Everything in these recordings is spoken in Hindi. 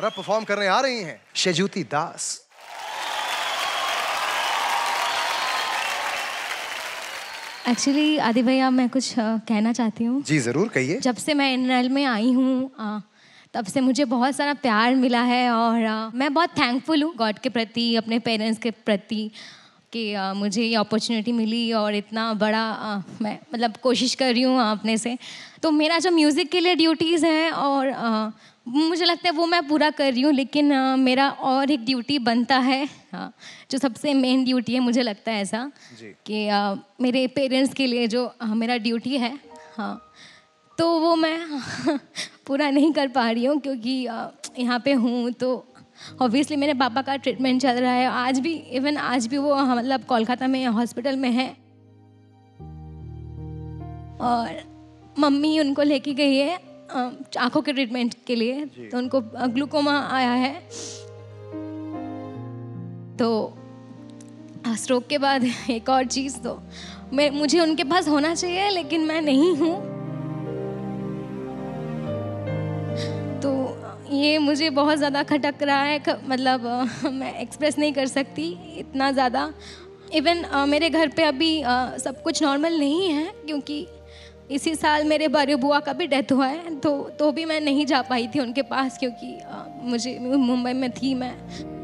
और अब परफॉर्म करने आ रही हैं सेंजुती दास। एक्चुअली आदि भैया मैं कुछ कहना चाहती हूँ। जी जरूर कहिए। जब से मैं एनएल में आई हूँ तब से मुझे बहुत सारा प्यार मिला है और मैं बहुत थैंकफुल हूँ गॉड के प्रति, अपने पेरेंट्स के प्रति कि मुझे ये अपॉर्चुनिटी मिली और इतना बड़ा मैं मतलब कोशिश कर रही हूँ अपने से। तो मेरा जो म्यूज़िक के लिए ड्यूटीज़ हैं और मुझे लगता है वो मैं पूरा कर रही हूँ, लेकिन मेरा और एक ड्यूटी बनता है जो सबसे मेन ड्यूटी है, मुझे लगता है ऐसा कि मेरे पेरेंट्स के लिए जो मेरा ड्यूटी है तो वो मैं पूरा नहीं कर पा रही हूँ क्योंकि यहाँ पे हूँ तो ऑब्वियसली मेरे पापा का ट्रीटमेंट चल रहा है। आज भी वो मतलब कोलकाता में हॉस्पिटल में है और मम्मी उनको लेके गई है आँखों के ट्रीटमेंट के लिए, तो उनको ग्लूकोमा आया है। तो स्ट्रोक के बाद एक और चीज़, तो मुझे उनके पास होना चाहिए लेकिन मैं नहीं हूँ। तो ये मुझे बहुत ज़्यादा खटक रहा है, मतलब मैं एक्सप्रेस नहीं कर सकती इतना ज़्यादा। इवन मेरे घर पे अभी सब कुछ नॉर्मल नहीं है क्योंकि इसी साल मेरे बड़े बुआ का भी डेथ हुआ है, तो भी मैं नहीं जा पाई थी उनके पास क्योंकि मुझे मुंबई में थी मैं।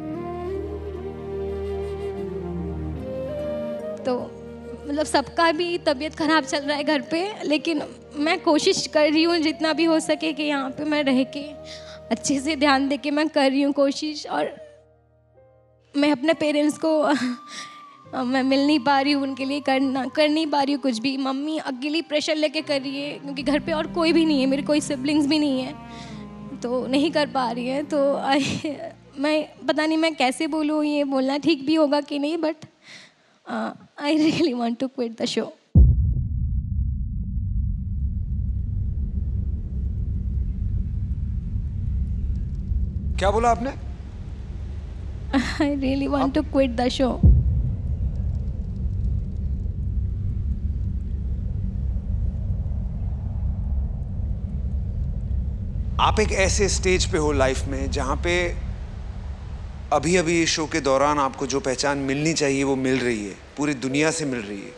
तो मतलब सबका भी तबीयत ख़राब चल रहा है घर पे, लेकिन मैं कोशिश कर रही हूँ जितना भी हो सके कि यहाँ पे मैं रह के अच्छे से ध्यान दे के मैं कर रही हूँ कोशिश। और मैं अपने पेरेंट्स को मैं मिल नहीं पा रही हूँ, उनके लिए कर नहीं पा रही हूँ कुछ भी। मम्मी अकेली प्रेशर लेके कर रही है क्योंकि घर पे और कोई भी नहीं है, मेरे कोई सिबलिंग्स भी नहीं है, तो नहीं कर पा रही है। तो मैं पता नहीं मैं कैसे बोलूँ, ये बोलना ठीक भी होगा कि नहीं, but I really want to quit the show. क्या बोला आपने? I really want to quit the show. आप एक ऐसे स्टेज पे हो लाइफ में जहाँ पे अभी अभी इस शो के दौरान आपको जो पहचान मिलनी चाहिए वो मिल रही है, पूरी दुनिया से मिल रही है।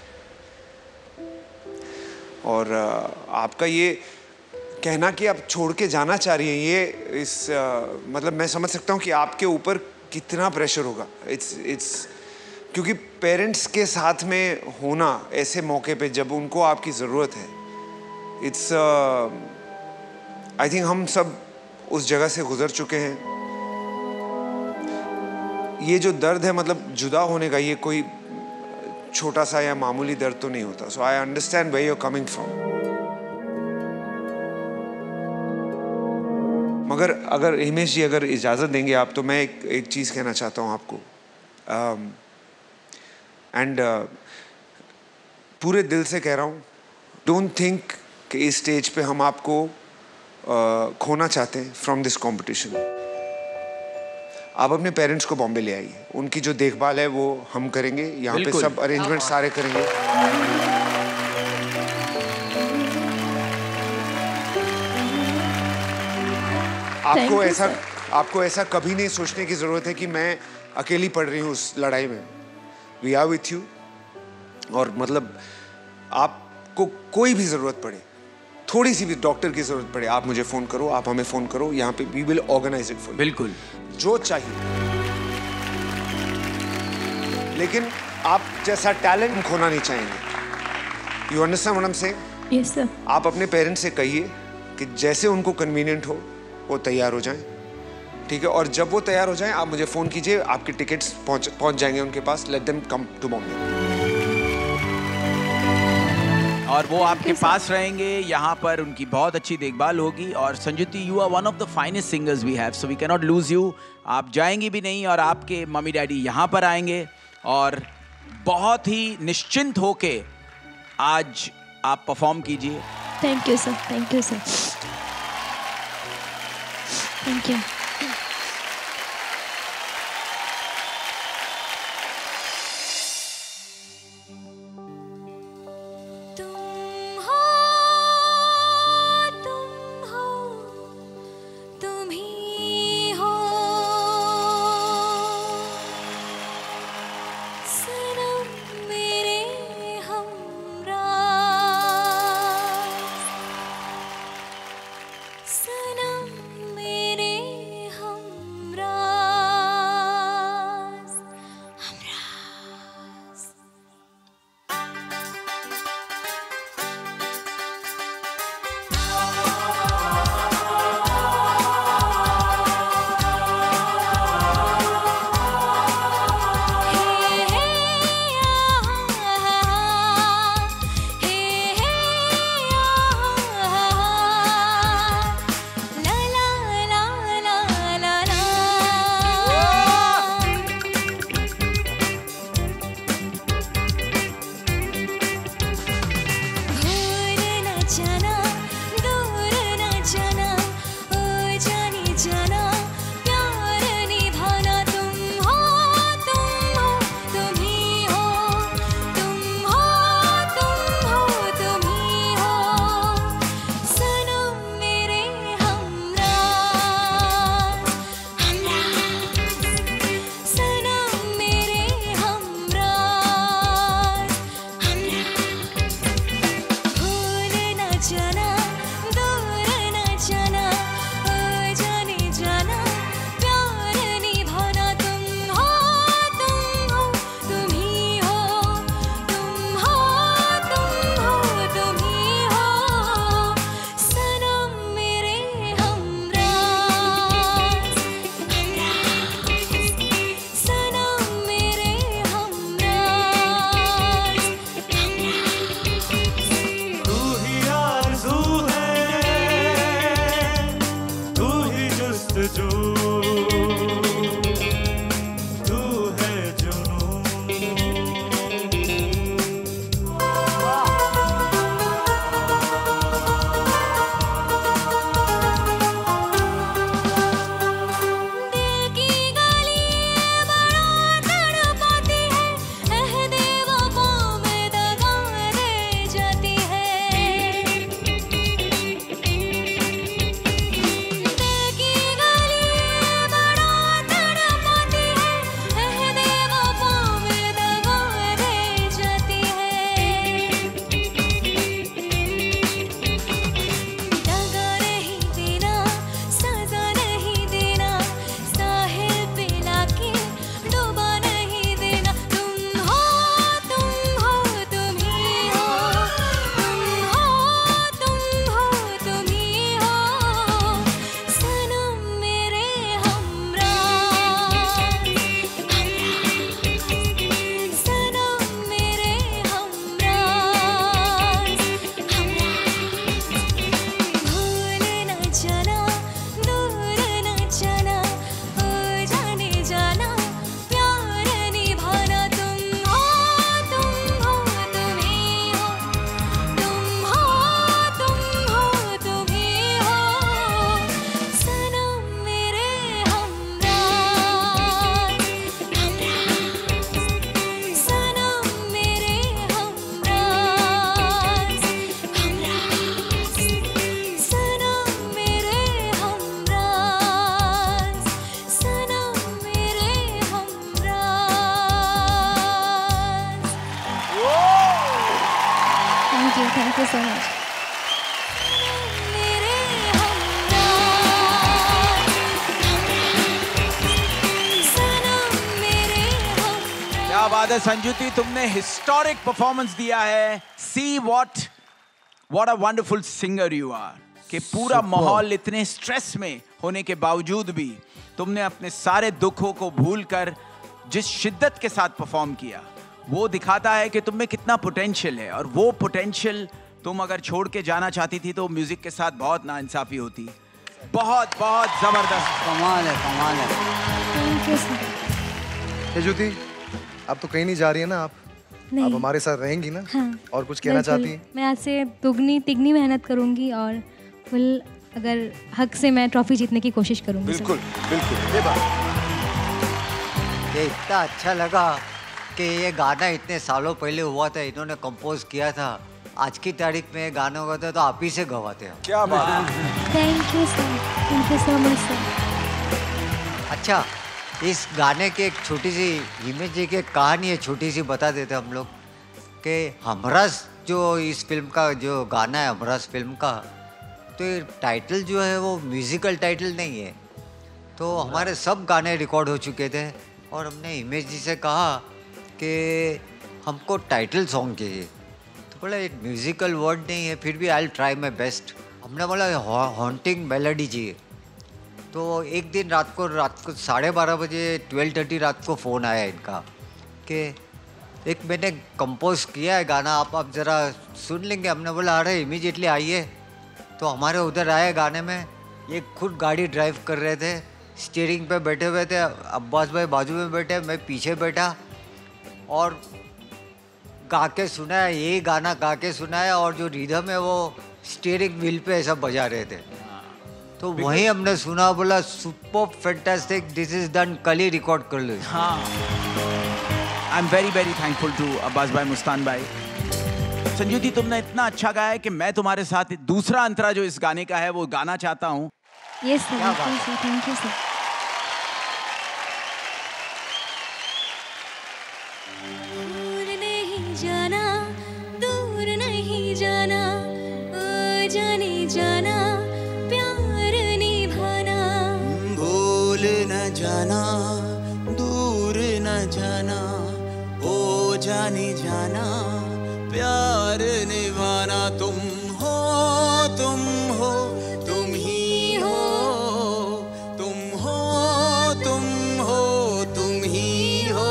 और आपका ये कहना कि आप छोड़ के जाना चाह रही हैं, ये मतलब मैं समझ सकता हूँ कि आपके ऊपर कितना प्रेशर होगा। इट्स क्योंकि पेरेंट्स के साथ में होना ऐसे मौके पे जब उनको आपकी ज़रूरत है, इट्स आई थिंक हम सब उस जगह से गुजर चुके हैं। ये जो दर्द है मतलब जुदा होने का, ये कोई छोटा सा या मामूली दर्द तो नहीं होता। So I understand where you are coming from. मगर अगर हिमेश जी अगर इजाज़त देंगे आप, तो मैं एक चीज़ कहना चाहता हूँ आपको, एंड पूरे दिल से कह रहा हूँ, डोंट थिंक कि इस स्टेज पे हम आपको खोना चाहते हैं फ्रॉम दिस कॉम्पिटिशन। आप अपने पेरेंट्स को बॉम्बे ले आइए, उनकी जो देखभाल है वो हम करेंगे, यहाँ पे सब अरेंजमेंट सारे करेंगे। आपको ऐसा कभी नहीं सोचने की जरूरत है कि मैं अकेली पड़ रही हूँ उस लड़ाई में। We are with you. और मतलब आपको कोई भी जरूरत पड़े, थोड़ी सी भी डॉक्टर की जरूरत पड़े, आप मुझे फोन करो, आप हमें फोन करो, यहाँ पे we will organise it for. बिल्कुल जो चाहिए, लेकिन आप जैसा टैलेंट खोना नहीं चाहेंगे। You understand what I am saying? Yes sir. आप अपने पेरेंट्स से कहिए कि जैसे उनको कन्वीनियंट हो वो तैयार हो जाएं, ठीक है? और जब वो तैयार हो जाएं आप मुझे फोन कीजिए, आपके टिकट्स पहुंच जाएंगे उनके पास। Let them come to Bombay. और वो आपके पास रहेंगे, यहाँ पर उनकी बहुत अच्छी देखभाल होगी। और Sanjuti, you are one of the finest singers we have, so we can not lose you. आप जाएंगी भी नहीं और आपके मम्मी डैडी यहाँ पर आएंगे और बहुत ही निश्चिंत होके आज आप परफॉर्म कीजिए। Thank you sir, thank you sir, thank you. तुम ही क्या बात है संजुति, तुमने हिस्टोरिक परफॉर्मेंस दिया है। See what a wonderful singer you are. कि पूरा माहौल इतने स्ट्रेस में होने के बावजूद भी तुमने अपने सारे दुखों को भूलकर जिस शिद्दत के साथ परफॉर्म किया, वो दिखाता है कि तुम में कितना पोटेंशियल है। और वो पोटेंशियल तुम अगर छोड़ के जाना चाहती थी तो म्यूजिक के साथ बहुत नाइंसाफी होती। बहुत बहुत जबरदस्त, कमाल है, कमाल है। Thank you sir. सेजुती, अब तो कहीं नहीं जा रही है ना आप? नहीं। आप हमारे साथ रहेंगी ना? हाँ, और कुछ कहना चाहती हैं? मैं आज से दुगनी तिगनी मेहनत करूंगी और फुल अगर हक से मैं ट्रॉफी जीतने की कोशिश करूंगी। बिल्कुल बिल्कुल। ये बात ये इतना अच्छा लगा कि ये गाना इतने सालों पहले हुआ था, इन्होंने कंपोज किया था। आज की तारीख में ये गाना होता तो आप ही से गवाते हैं। क्या बात है। Thank you sir, thank you so much sir. अच्छा, इस गाने की एक छोटी सी हिमेश जी की कहानी है, छोटी सी बता देते हम लोग कि हमराज जो इस फिल्म का जो गाना है, हमराज फिल्म का, तो ये टाइटल जो है वो म्यूज़िकल टाइटल नहीं है। तो हमारे सब गाने रिकॉर्ड हो चुके थे और हमने हिमेश जी से कहा कि हमको टाइटल सॉन्ग चाहिए। तो बोला एक म्यूज़िकल वर्ड नहीं है, फिर भी आई ट्राई माई बेस्ट। हमने बोला हॉन्टिंग मेलोडी चाहिए। तो एक दिन रात को 12:30 बजे 12:30 रात को फ़ोन आया इनका कि एक मैंने कंपोज किया है गाना, आप ज़रा सुन लेंगे? हमने बोला अरे इमीडिएटली आइए। तो हमारे उधर आए गाने में, ये खुद गाड़ी ड्राइव कर रहे थे, स्टीयरिंग पे बैठे हुए थे, अब्बास भाई बाजू में बैठे, मैं पीछे बैठा और गा के सुनाया, यही गाना गा के सुनाया। और जो रिदम है वो स्टीयरिंग व्हील पे ऐसा बजा रहे थे। तो वहीं हमने सुना, बोला super fantastic, this is done, कल ही रिकॉर्ड कर लो। हाँ, I am very very thankful to Abbas भाई, मुस्तान भाई। संजुति, तुमने इतना अच्छा गाया है कि मैं तुम्हारे साथ दूसरा अंतरा जो इस गाने का है वो गाना चाहता हूँ। Yes sir, thank you sir. दूर नहीं जाना, दूर नहीं जाना, ओ जाने जाना, प्यार निभाना। भूल न जाना, दूर न जाना, ओ जाने जाना, प्यार निभाना। तुम हो, तुम हो, तुम ही हो, तुम हो, तुम हो, तुम ही हो,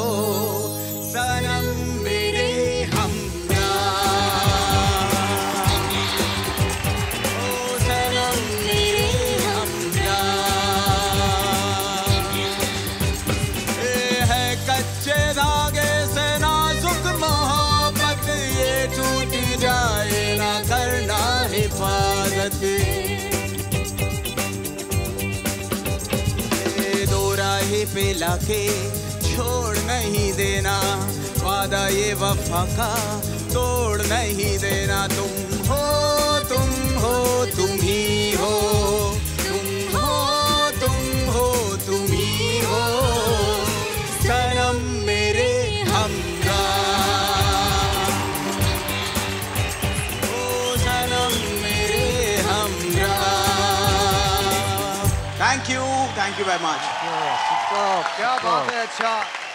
सनम मेरे हमदर्द, ओ सनम मेरे हमदर्द। ये है कच्चे धागे से नाजुक मोहब्बत, ये टूट जाए ना करना हिफाजत। दो राहे पे लाके छोड़ नहीं देना, वादा ये वफा का तोड़ नहीं देना। तुम हो, तुम हो, तुम ही हो, तुम हो, तुम हो, तुम ही हो, सनम मेरे हमदर्द, ओ सनम मेरे हमदर्द। थैंक यू वेरी मच क्या बात है। अच्छा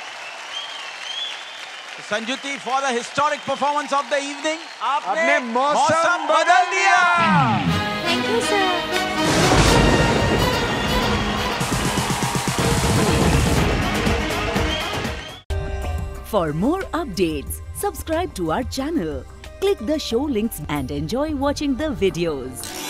Sanjuti, for the historic performance of the evening, आपने आपने मौसम बदल दिया। Thank you sir. For more updates, subscribe to our channel, click the show links and enjoy watching the videos.